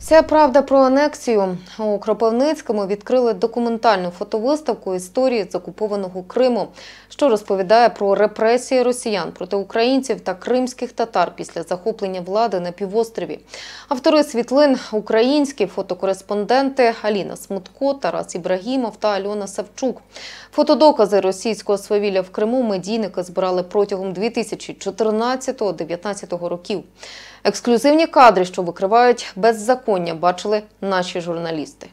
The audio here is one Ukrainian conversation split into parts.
Вся правда про анексію. У Кропивницькому відкрили документальну фотовиставку історії з окупованого Криму, що розповідає про репресії росіян проти українців та кримських татар після захоплення влади на півострові. Автори світлин – українські фотокореспонденти Аліна Смутко, Тарас Ібрагімов та Альона Савчук. Фотодокази російського свавілля в Криму медійники збирали протягом 2014-2019 років. Ексклюзивні кадри, що викривають беззаконня, бачили наші журналісти.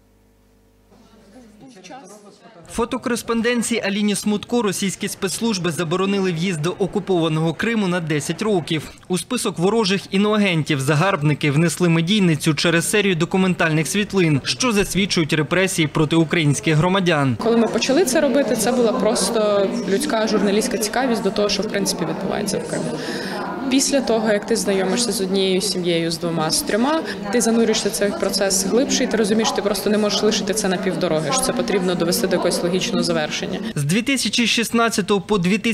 Фотокореспонденції Аліні Смутко російські спецслужби заборонили в'їзд до окупованого Криму на 10 років. У список ворожих іноагентів загарбники внесли медійницю через серію документальних світлин, що засвідчують репресії проти українських громадян. Коли ми почали це робити, це була просто людська журналістська цікавість до того, що в принципі відбувається в Криму. Після того, як ти знайомишся з однією сім'єю, з двома, з трьома, ти занурюєшся в цей процес глибше, і ти розумієш, ти просто не можеш лишити це на півдороги, що це потрібно довести до якогось логічного завершення. З 2016 по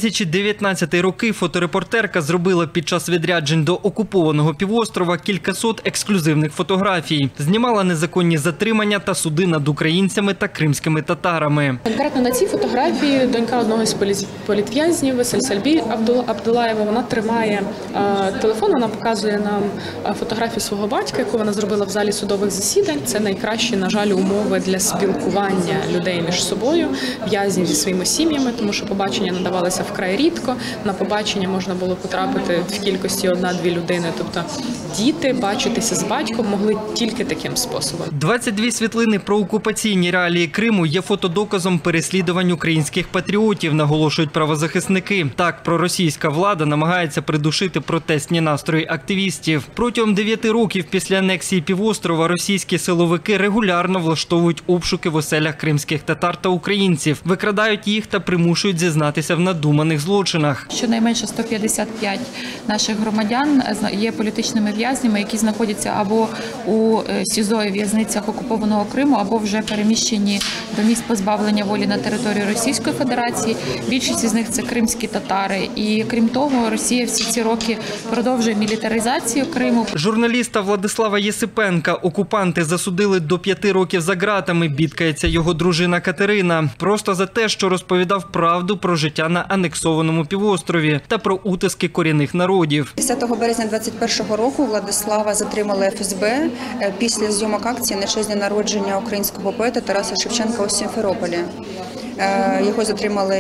2019 роки фоторепортерка зробила під час відряджень до окупованого півострова кількасот ексклюзивних фотографій. Знімала незаконні затримання та суди над українцями та кримськими татарами. Конкретно на цій фотографії донька одного з політв'язнів, Сальсальбі Абдулаєва, вона тримає телефон, вона показує нам фотографію свого батька, яку вона зробила в залі судових засідань. Це найкращі, на жаль, умови для спілкування людей між собою, в'язнів зі своїми сім'ями, тому що побачення надавалися вкрай рідко. На побачення можна було потрапити в кількості 1-2 людини. Тобто діти бачитися з батьком могли тільки таким способом. 22 світлини про окупаційні реалії Криму є фотодоказом переслідувань українських патріотів, наголошують правозахисники. Так, проросійська влада намагається придушити протестні настрої активістів. Протягом 9 років після анексії півострова російські силовики регулярно влаштовують обшуки в оселях кримських татар та українців, викрадають їх та примушують зізнатися в надуманих злочинах. Щонайменше 155 наших громадян є політичними в'язнями, які знаходяться або у СІЗО і в'язницях окупованого Криму, або вже переміщені до місць позбавлення волі на території Російської Федерації. Більшість із них – це кримські татари. І крім того, Росія всі ці роки продовжує мілітаризацію Криму. Журналіста Владислава Єсипенка окупанти засудили до 5 років за ґратами, бідкається його дружина Катерина. Просто за те, що розповідав правду про життя на анексованому півострові та про утиски корінних народів. 10 березня 2021 року Владислава затримали ФСБ після зйомок акції на честь дня народження українського поета Тараса Шевченка у Сімферополі. Його затримали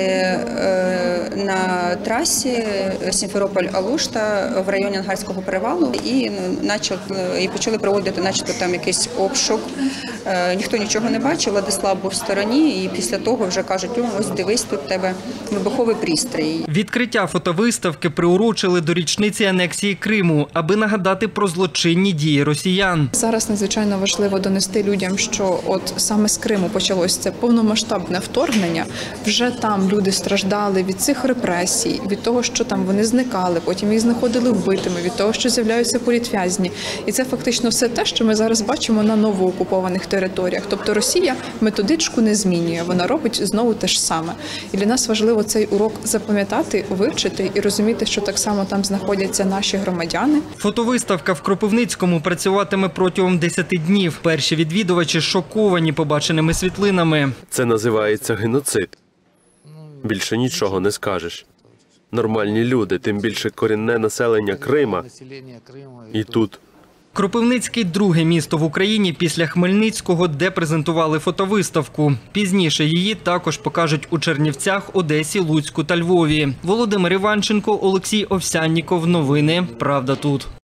на трасі Сімферополь-Алушта в районі Ангарського перевалу і почали проводити начебто там якийсь обшук. Ніхто нічого не бачив, Владислав був в стороні і після того вже кажуть, ось дивись, тут в тебе вибуховий пристрій. Відкриття фотовиставки приурочили до річниці анексії Криму, аби нагадати про злочинні дії росіян. Зараз надзвичайно важливо донести людям, що от саме з Криму почалось це повномасштабне вторгнення. Вже там люди страждали від цих репресій, від того, що там вони зникали, потім їх знаходили вбитими, від того, що з'являються політв'язні. І це фактично все те, що ми зараз бачимо на новоокупованих територіях. Тобто Росія методичку не змінює, вона робить знову те ж саме. І для нас важливо цей урок запам'ятати, вивчити і розуміти, що так само там знаходяться наші громадяни. Фотовиставка в Кропивницькому працюватиме протягом 10 днів. Перші відвідувачі шоковані побаченими світлинами. Це називається геноцид. Більше нічого не скажеш. Нормальні люди, тим більше корінне населення Крима. І тут. Кропивницький – друге місто в Україні після Хмельницького, де презентували фотовиставку. Пізніше її також покажуть у Чернівцях, Одесі, Луцьку та Львові. Володимир Іванченко, Олексій Овсянніков. Новини «Правда тут».